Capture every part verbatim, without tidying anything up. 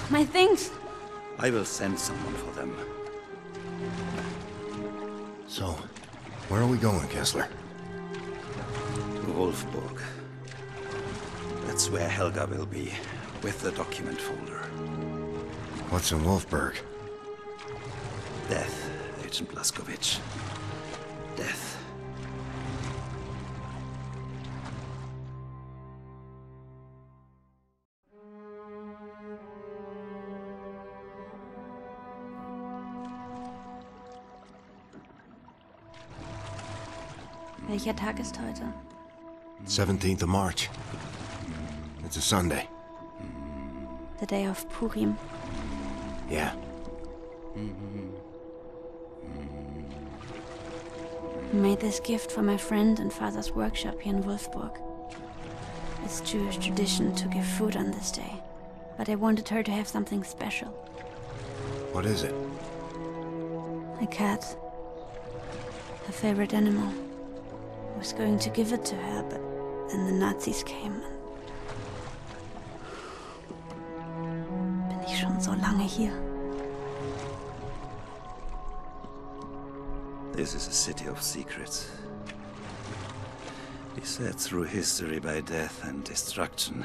My things! I will send someone for them. So, where are we going, Kessler? To Wolfburg. That's where Helga will be, with the document folder. What's in Wolfburg? Death, Agent Blazkowicz. Death. Welcher Tag ist heute? seventeenth of March. It's a Sunday. The day of Purim. Yeah. I made this gift for my friend and father's workshop here in Wolfburg. It's Jewish tradition to give food on this day, but I wanted her to have something special. What is it? A cat. Her favorite animal. I was going to give it to her, but then the Nazis came and... Bin ich schon so lange hier? This is a city of secrets. Beset through history by death and destruction.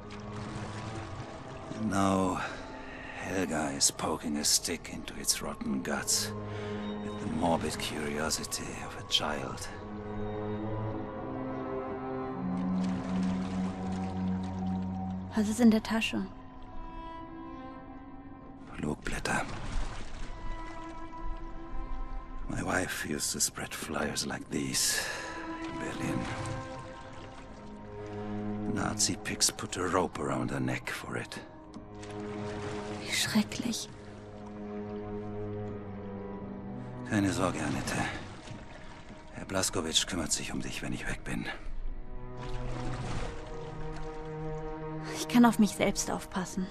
And now, Helga is poking a stick into its rotten guts with the morbid curiosity of a child. Was ist in der Tasche? Flugblätter. My wife used to spread flyers like these in Berlin. Nazi pigs put a rope around her neck for it. Wie schrecklich. Keine Sorge, Annette. Herr Blazkowicz kümmert sich um dich, wenn ich weg bin. Ich kann auf mich selbst aufpassen.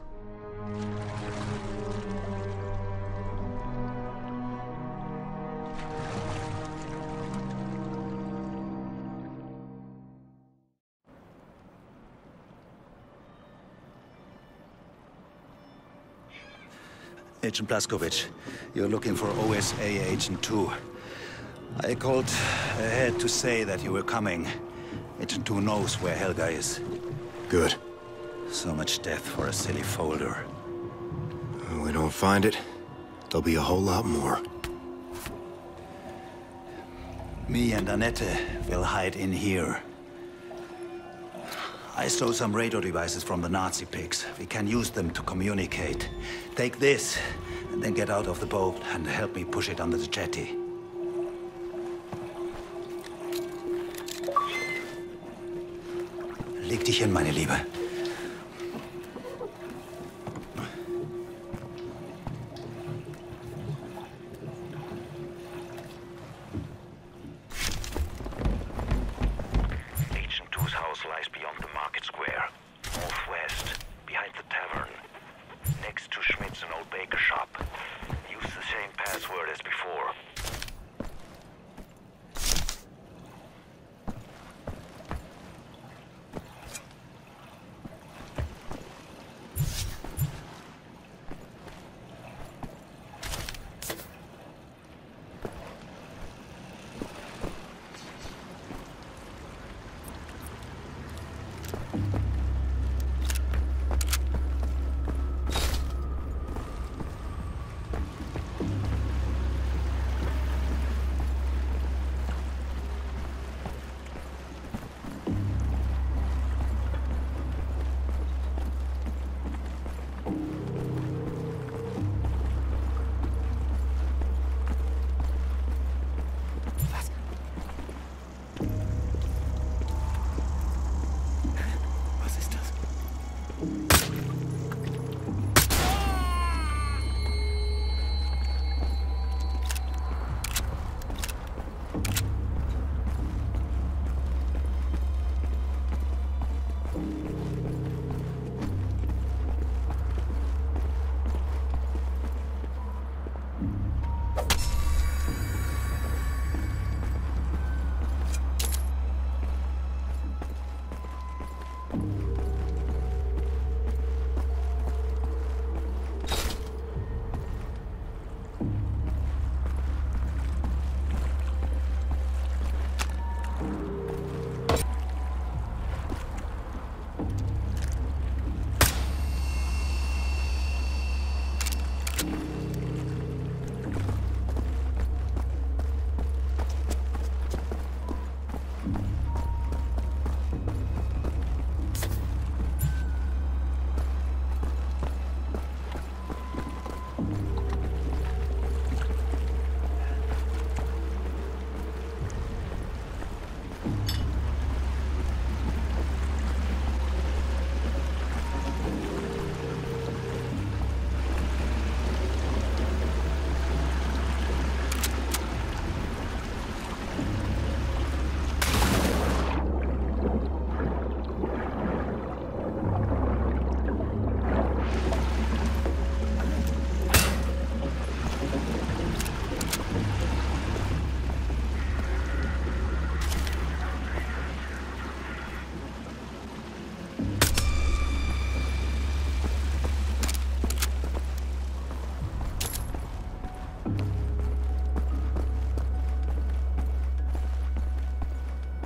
Agent Blazkowicz, you're looking for O S A Agent two. I called ahead to say that you were coming. Agent two knows where Helga is. Good. So much death for a silly folder. When we don't find it, there'll be a whole lot more. Me and Annette will hide in here. I stole some radio devices from the Nazi pigs. We can use them to communicate. Take this, and then get out of the boat and help me push it under the jetty. Leg dich hin, meine Liebe.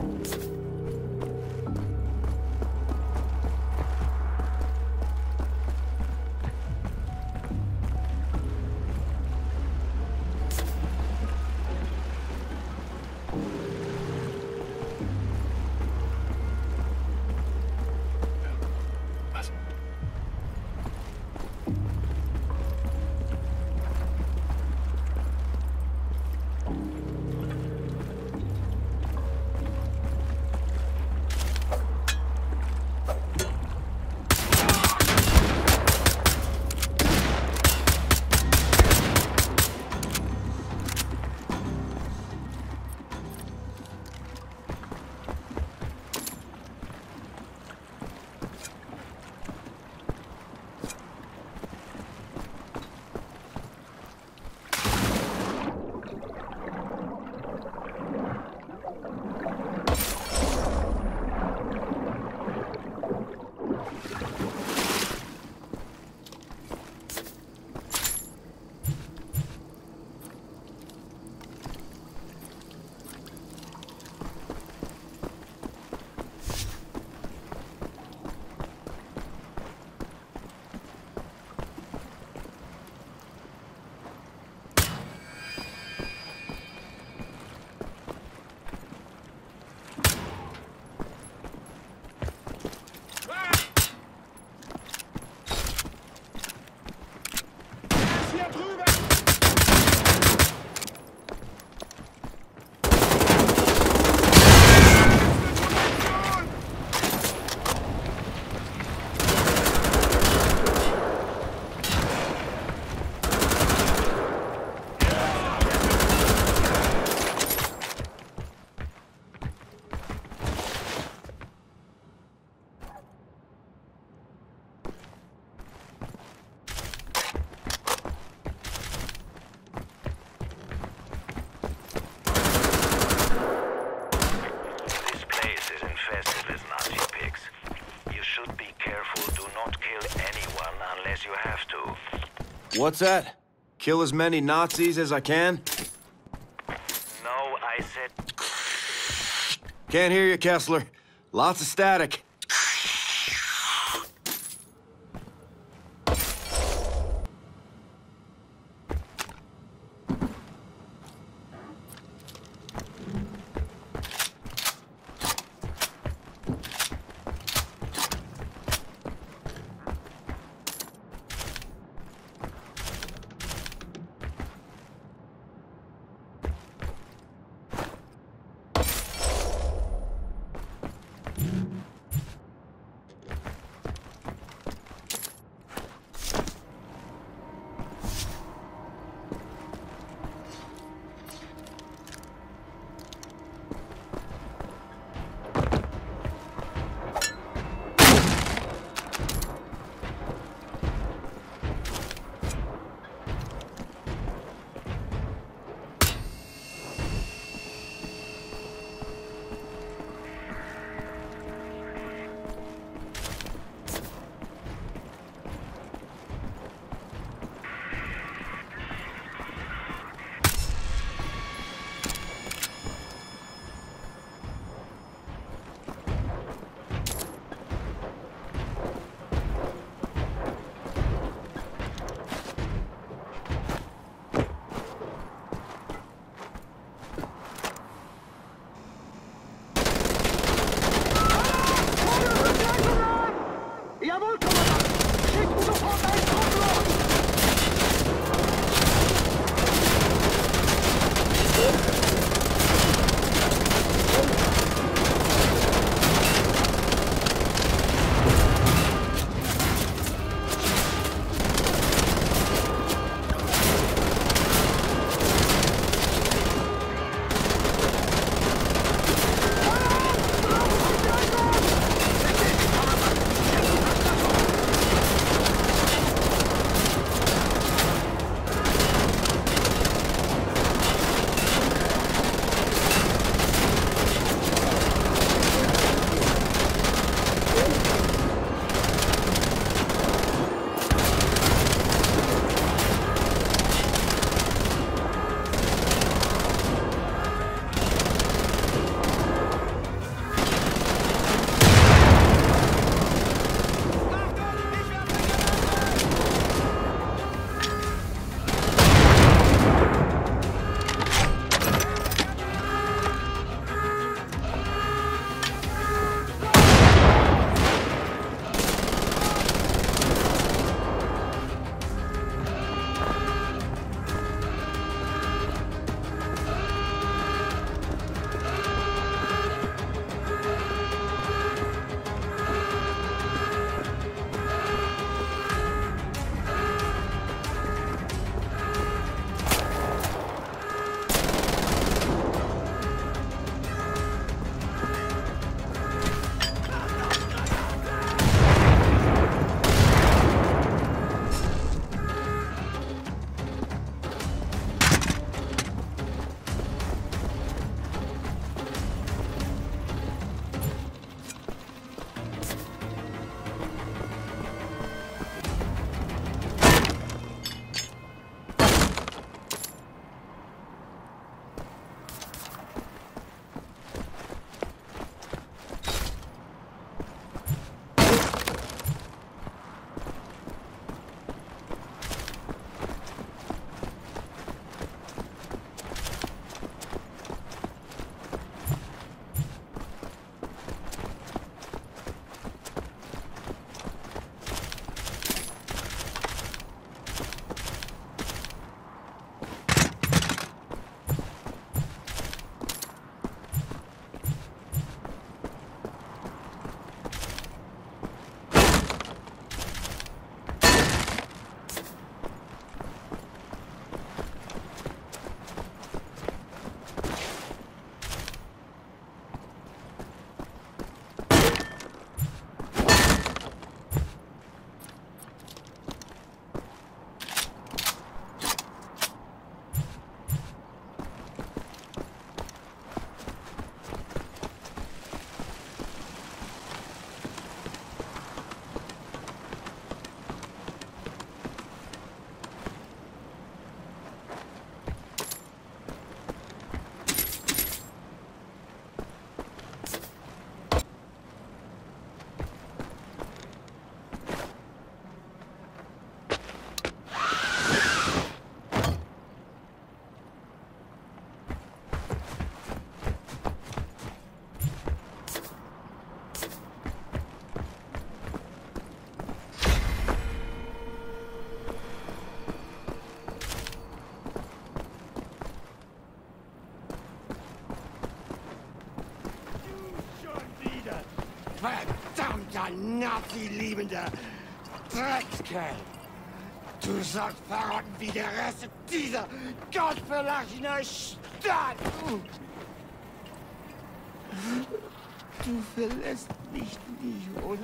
What's that? Kill as many Nazis as I can? No, I said... Can't hear you, Kessler. Lots of static. Verdammter Nazi-liebender Dreckskerl! Du sollst verrotten wie der Rest dieser gottverlassenen Stadt! Du verlässt mich nie, oder?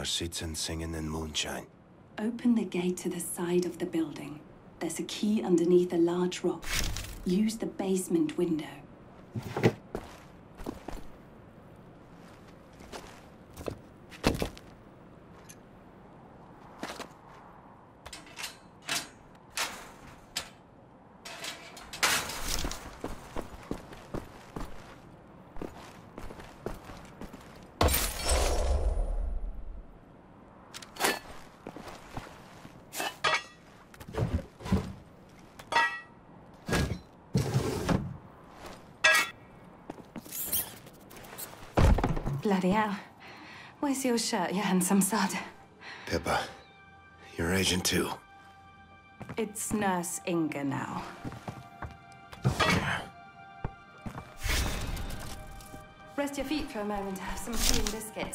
our sitzen singing in moonshine. Open the gate to the side of the building. There's a key underneath a large rock. Use the basement window. Bloody hell. Where's your shirt, you handsome sod? Pippa, you're Agent Two. It's Nurse Inga now. Rest your feet for a moment. Have some tea and biscuits.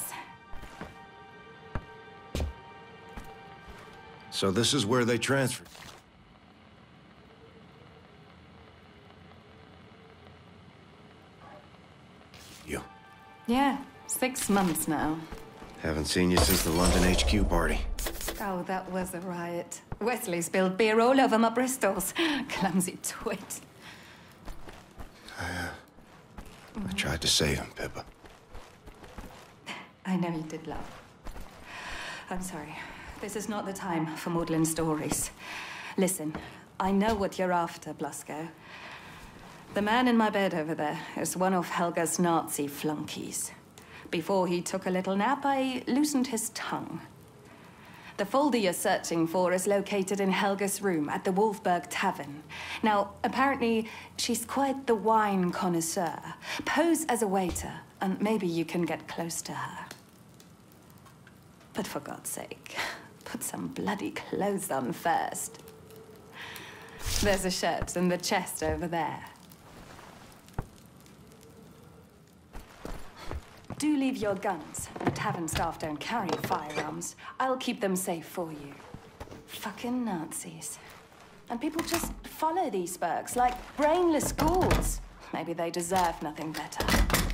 So this is where they transferred. You. Yeah, six months now. Haven't seen you since the London H Q party. Oh, that was a riot. Wesley spilled beer all over my Bristols. Clumsy twit. I, uh, I tried to save him, Pippa. I know you did, love. I'm sorry. This is not the time for maudlin stories. Listen, I know what you're after, Blasco. The man in my bed over there is one of Helga's Nazi flunkies. Before he took a little nap, I loosened his tongue. The folder you're searching for is located in Helga's room at the Wolfberg Tavern. Now, apparently, she's quite the wine connoisseur. Pose as a waiter, and maybe you can get close to her. But for God's sake, put some bloody clothes on first. There's a shirt in the chest over there. Do leave your guns. The tavern staff don't carry firearms. I'll keep them safe for you. Fucking Nazis. And people just follow these Bergs like brainless ghouls. Maybe they deserve nothing better.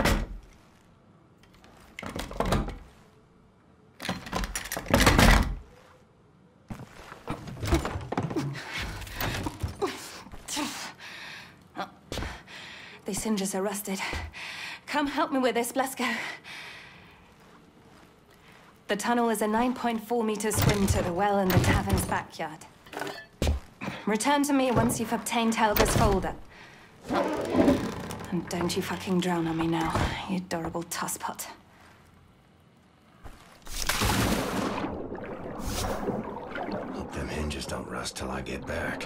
These hinges are rusted. Come help me with this, Blasco. The tunnel is a nine point four meter swim to the well in the tavern's backyard. Return to me once you've obtained Helga's folder. And don't you fucking drown on me now, you adorable tosspot. Hope them hinges don't rust till I get back.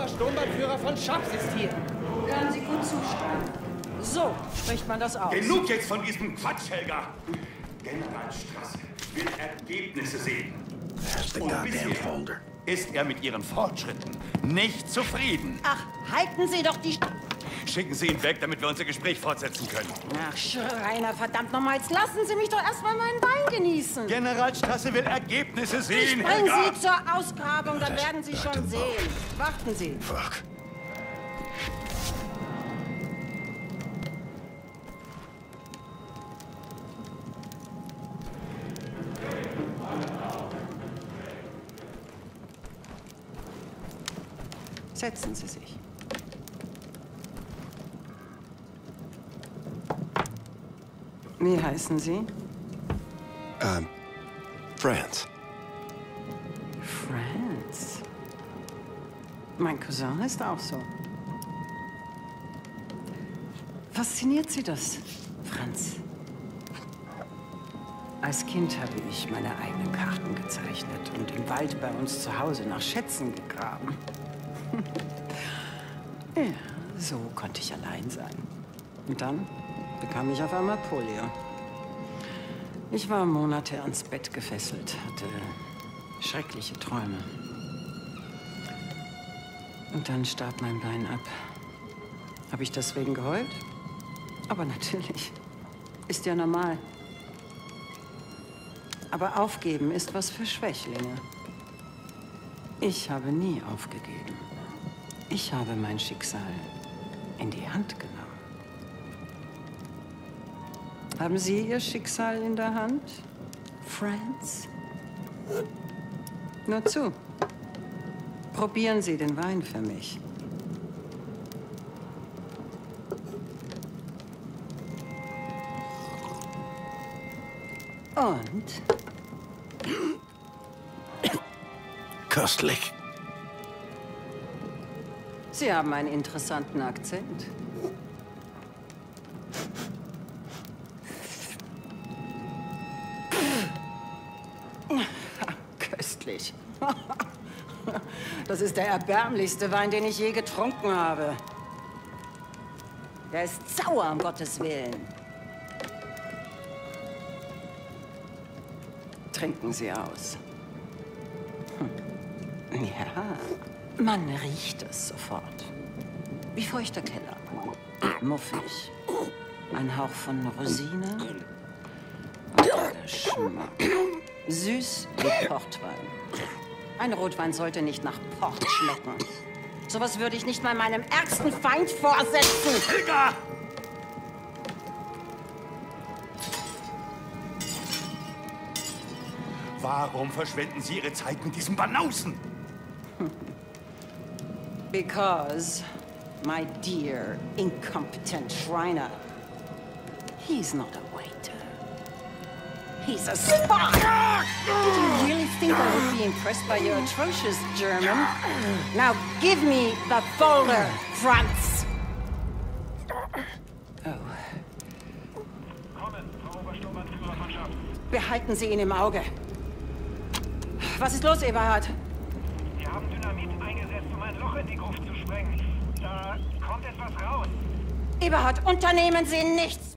Obersturmbannführer von Schaps ist hier. Hören Sie gut zu, Stein. So spricht man das aus. Genug jetzt von diesem Quatsch, Helga. General Strasse will Ergebnisse sehen. Und bisher ist er mit ihren Fortschritten nicht zufrieden. Ach, halten Sie doch die... St Schicken Sie ihn weg, damit wir unser Gespräch fortsetzen können. Ach, Schreiner, verdammt nochmal, jetzt lassen Sie mich doch erstmal meinen Wein genießen. General Strasse will Ergebnisse sehen, Ich bringe Helga. Sie zur Ausgrabung, dann werden Sie schon sehen. Warten Sie. Fuck. Setzen Sie sich. Wie heißen Sie? Ähm, France. France. Mein Cousin ist auch so. Fasziniert Sie das, Franz? Als Kind habe ich meine eigenen Karten gezeichnet und im Wald bei uns zu Hause nach Schätzen gegraben. Ja, so konnte ich allein sein. Und dann bekam ich auf einmal Polio. Ich war Monate ans Bett gefesselt, hatte schreckliche Träume. Und dann starb mein Bein ab. Habe ich deswegen geheult? Aber natürlich. Ist ja normal. Aber aufgeben ist was für Schwächlinge. Ich habe nie aufgegeben. Ich habe mein Schicksal in die Hand genommen. Haben Sie Ihr Schicksal in der Hand, Franz? Nur zu. Probieren Sie den Wein für mich. Und? Köstlich. Sie haben einen interessanten Akzent. Köstlich. Das ist der erbärmlichste Wein, den ich je getrunken habe. Der ist sauer, um Gottes Willen. Trinken Sie aus. Hm. Ja, man riecht es sofort. Wie feuchter Keller. Muffig. Ein Hauch von Rosine. Und der Geschmack. Süß wie Portwein. Ein Rotwein sollte nicht nach Port schmecken. Sowas würde ich nicht mal meinem ärgsten Feind vorsetzen. Helga! Warum verschwenden Sie Ihre Zeit mit diesem Banausen? Because, my dear, incompetent Schreiner, he's not a waiter. He's a spy! Did you really think I would be impressed by your atrocious German? Now give me the folder, Franz! Oh. Kommen, Frau Obersturmbannführer von Schaps. Behalten Sie ihn im Auge. Was ist los, Eberhard? Wir haben Dynamit eingesetzt, um ein Loch in die Gruft zu sprengen. Da kommt etwas raus. Eberhard, unternehmen Sie nichts!